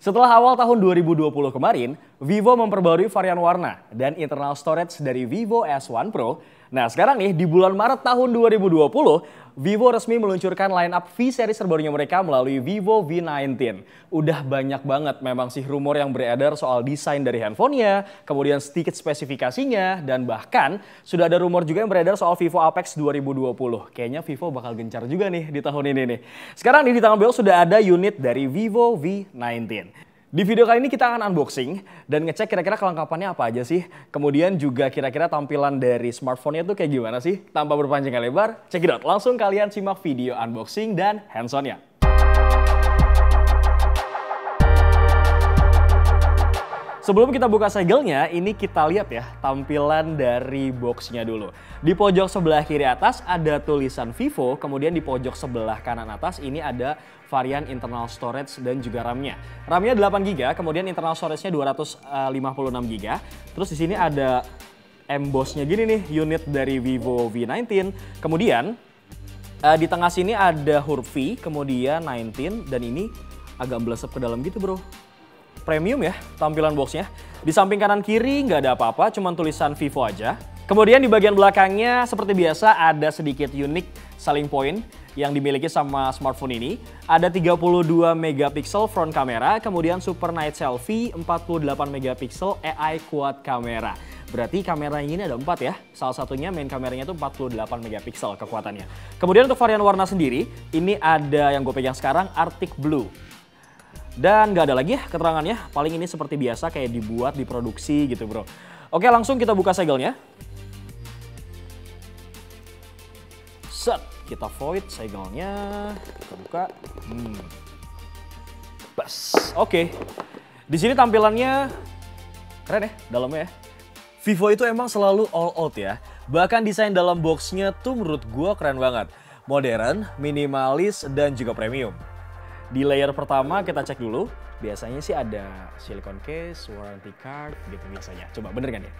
Setelah awal tahun 2020 kemarin, Vivo memperbarui varian warna dan internal storage dari Vivo S1 Pro. Nah sekarang nih di bulan Maret tahun 2020, Vivo resmi meluncurkan line-up V-series terbarunya mereka melalui Vivo V19. Udah banyak banget memang sih rumor yang beredar soal desain dari handphonenya, kemudian sedikit spesifikasinya, dan bahkan sudah ada rumor juga yang beredar soal Vivo Apex 2020. Kayaknya Vivo bakal gencar juga nih di tahun ini nih. Sekarang nih di tangan beliau sudah ada unit dari Vivo V19. Di video kali ini kita akan unboxing dan ngecek kira-kira kelengkapannya apa aja sih. Kemudian juga kira-kira tampilan dari smartphone-nya tuh kayak gimana sih. Tanpa berpanjang lebar, check it out. Langsung kalian simak video unboxing dan hands-on-nya. Sebelum kita buka segelnya, ini kita lihat ya tampilan dari boxnya dulu. Di pojok sebelah kiri atas ada tulisan Vivo, kemudian di pojok sebelah kanan atas ini ada varian internal storage dan juga RAM-nya. RAM-nya 8GB, kemudian internal storage-nya 256GB. Terus di sini ada emboss-nya gini nih, unit dari Vivo V19. Kemudian di tengah sini ada huruf V, kemudian 19, dan ini agak melesep ke dalam gitu bro. Premium ya tampilan boxnya. Di samping kanan kiri nggak ada apa-apa, cuman tulisan Vivo aja. Kemudian di bagian belakangnya seperti biasa ada sedikit unik selling point yang dimiliki sama smartphone ini. Ada 32 megapiksel front kamera, kemudian super night selfie, 48 megapiksel AI quad kamera. Berarti kameranya ini ada 4 ya. Salah satunya main kameranya itu 48 megapiksel kekuatannya. Kemudian untuk varian warna sendiri, ini ada yang gue pegang sekarang Arctic Blue. Dan nggak ada lagi ya keterangannya, paling ini seperti biasa kayak dibuat, diproduksi gitu bro. Oke langsung kita buka segelnya. Set, kita void segelnya, kita buka. Pas, oke. Di sini tampilannya keren ya dalamnya ya. Vivo itu emang selalu all out ya. Bahkan desain dalam boxnya tuh menurut gua keren banget. Modern, minimalis, dan juga premium. Di layer pertama kita cek dulu, biasanya sih ada silicone case, warranty card, gitu biasanya. Coba bener kan ya?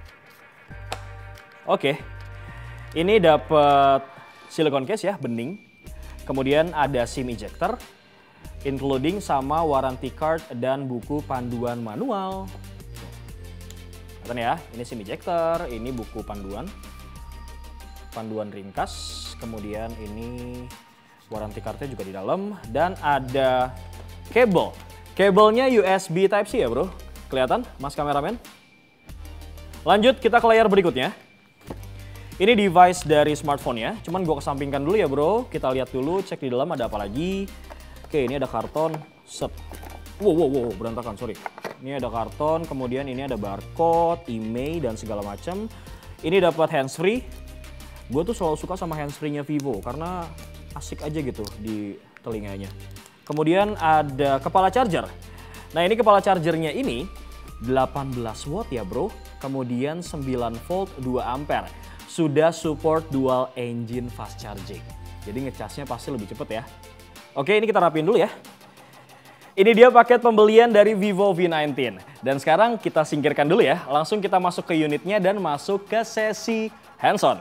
Oke, ini dapat silicone case ya, bening. Kemudian ada SIM ejector, including sama warranty card dan buku panduan manual. Kelihatan ya, ini SIM ejector, ini buku panduan ringkas, kemudian ini warranty card-nya juga di dalam, dan ada kabel. Kabelnya USB Type-C ya bro, kelihatan mas kameramen? Lanjut kita ke layar berikutnya. Ini device dari smartphone-nya, cuman gue kesampingkan dulu ya bro. Kita lihat dulu, cek di dalam ada apa lagi. Oke, ini ada karton, set. Wow, berantakan, sorry. Ini ada karton, kemudian ini ada barcode, email, dan segala macam. Ini dapat handsfree. Gue tuh selalu suka sama handsfree-nya Vivo, karena asik aja gitu di telinganya. Kemudian ada kepala charger. Nah ini kepala chargernya ini 18 watt ya bro. Kemudian 9 volt 2 ampere. Sudah support dual engine fast charging. Jadi ngecasnya pasti lebih cepet ya. Oke ini kita rapiin dulu ya. Ini dia paket pembelian dari Vivo V19. Dan sekarang kita singkirkan dulu ya. Langsung kita masuk ke unitnya dan masuk ke sesi hands-on.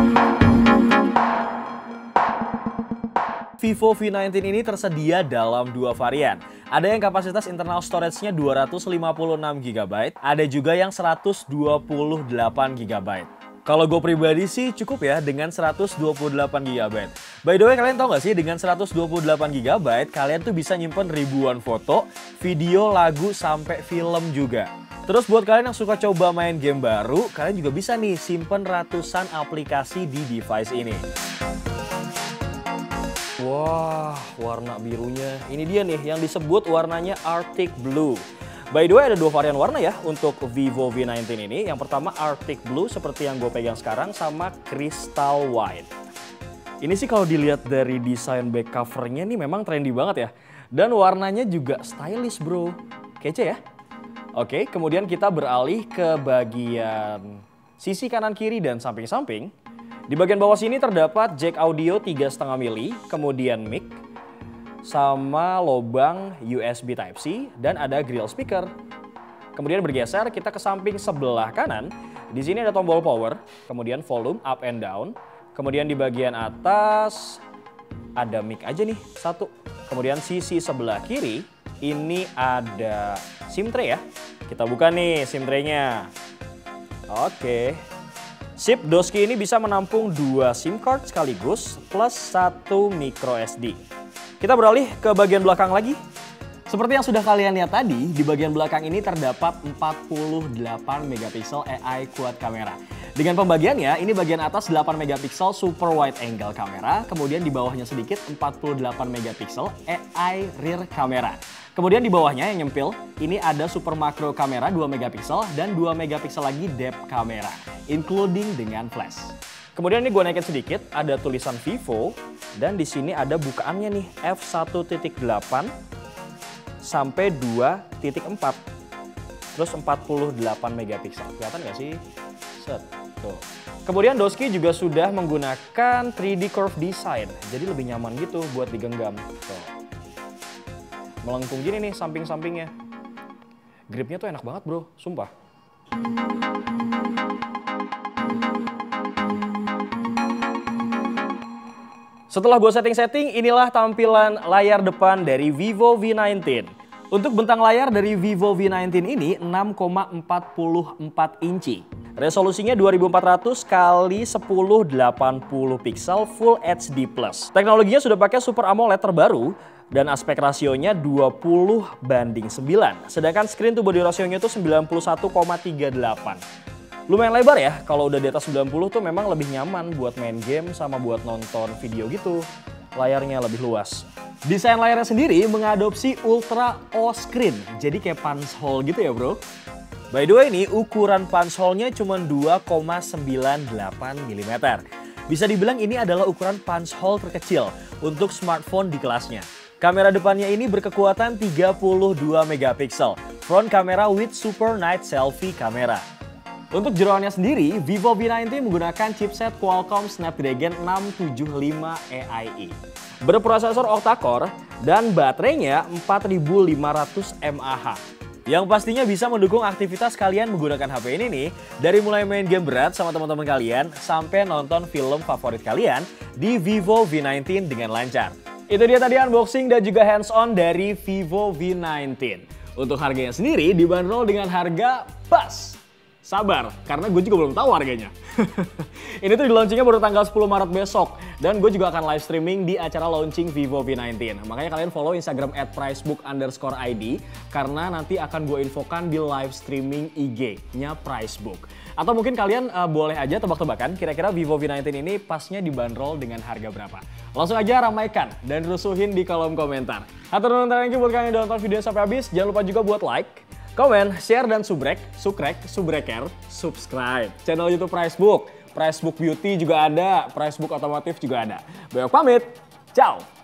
Vivo V19 ini tersedia dalam 2 varian. Ada yang kapasitas internal storage-nya 256GB, ada juga yang 128GB. Kalau gue pribadi sih cukup ya dengan 128GB. By the way, kalian tahu nggak sih dengan 128GB kalian tuh bisa nyimpen ribuan foto, video, lagu, sampai film juga. Terus buat kalian yang suka coba main game baru, kalian juga bisa nih simpen ratusan aplikasi di device ini. Wah, warna birunya. Ini dia nih yang disebut warnanya Arctic Blue. By the way, ada 2 varian warna ya untuk Vivo V19 ini. Yang pertama Arctic Blue seperti yang gue pegang sekarang, sama Crystal White. Ini sih kalau dilihat dari desain back covernya nih memang trendy banget ya. Dan warnanya juga stylish bro. Kece ya? Oke, kemudian kita beralih ke bagian sisi kanan kiri dan samping-samping. Di bagian bawah sini terdapat jack audio 3,5 mili, kemudian mic, sama lubang USB Type-C, dan ada grill speaker. Kemudian bergeser kita ke samping sebelah kanan. Di sini ada tombol power, kemudian volume up and down. Kemudian di bagian atas ada mic aja nih, 1. Kemudian sisi sebelah kiri ini ada SIM tray ya. Kita buka nih SIM tray-nya. Oke. Sip, doski ini bisa menampung 2 SIM card sekaligus plus 1 micro SD. Kita beralih ke bagian belakang lagi. Seperti yang sudah kalian lihat tadi, di bagian belakang ini terdapat 48 megapiksel AI quad kamera. Dengan pembagiannya, ini bagian atas 8 megapiksel super wide angle kamera, kemudian di bawahnya sedikit 48 megapiksel AI rear kamera. Kemudian di bawahnya yang nyempil, ini ada super makro kamera 2 megapiksel dan 2 megapiksel lagi depth kamera, including dengan flash. Kemudian ini gue naikin sedikit, ada tulisan Vivo dan di sini ada bukaannya nih f1.8 sampai 2.4 terus 48 megapiksel. Kelihatan nggak sih? Set. Tuh. Kemudian doski juga sudah menggunakan 3D curve design, jadi lebih nyaman gitu buat digenggam. Tuh. Melengkung gini nih samping-sampingnya. Gripnya tuh enak banget bro, sumpah. Setelah gue setting-setting, inilah tampilan layar depan dari Vivo V19. Untuk bentang layar dari Vivo V19 ini 6,44 inci. Resolusinya 2400 x 1080 pixel Full HD+. Teknologinya sudah pakai Super AMOLED terbaru dan aspek rasionya 20:9. Sedangkan screen to body rasionya itu 91,38. Lumayan lebar ya, kalau udah di atas 90 tuh memang lebih nyaman buat main game sama buat nonton video gitu. Layarnya lebih luas. Desain layarnya sendiri mengadopsi Ultra O screen, jadi kayak punch hole gitu ya bro. By the way nih, ukuran punch hole-nya cuma 2,98 mm. Bisa dibilang ini adalah ukuran punch hole terkecil untuk smartphone di kelasnya. Kamera depannya ini berkekuatan 32 megapiksel, front camera with super night selfie kamera. Untuk jeroannya sendiri, Vivo V19 menggunakan chipset Qualcomm Snapdragon 675 AI. Berprosesor octa-core dan baterainya 4500 mAh. Yang pastinya bisa mendukung aktivitas kalian menggunakan HP ini nih, dari mulai main game berat sama teman-teman kalian, sampai nonton film favorit kalian di Vivo V19 dengan lancar. Itu dia tadi unboxing dan juga hands-on dari Vivo V19. Untuk harganya sendiri dibanderol dengan harga pas. Sabar, karena gue juga belum tahu harganya. Ini tuh di launchingnya baru tanggal 10 Maret besok. Dan gue juga akan live streaming di acara launching Vivo V19. Makanya kalian follow Instagram @pricebook_id. Karena nanti akan gue infokan di live streaming IG-nya Pricebook. Atau mungkin kalian boleh aja tebak-tebakan kira-kira Vivo V19 ini pasnya dibanderol dengan harga berapa. Langsung aja ramaikan dan rusuhin di kolom komentar. Hatur nuhun thank you buat kalian yang udah nonton videonya sampai habis. Jangan lupa juga buat like, komen, share, dan subscribe channel YouTube Pricebook. Pricebook Beauty juga ada, Pricebook Otomotif juga ada. Banyak pamit, ciao!